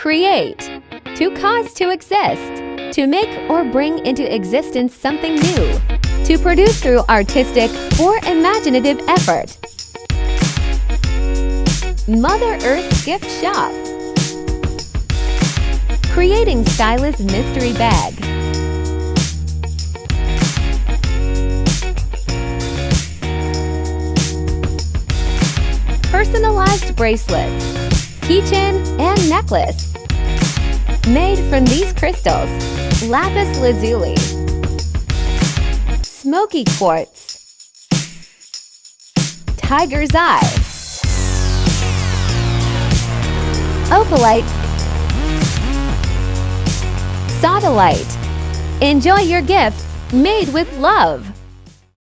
Create. To cause to exist. To make or bring into existence something new. To produce through artistic or imaginative effort. Mother Earth's Gift Shop. Creating stylish mystery bag. Personalized bracelets, keychain, and necklace. Made from these crystals: lapis lazuli, smoky quartz, tiger's eye, opalite, sodalite. Enjoy your gifts made with love.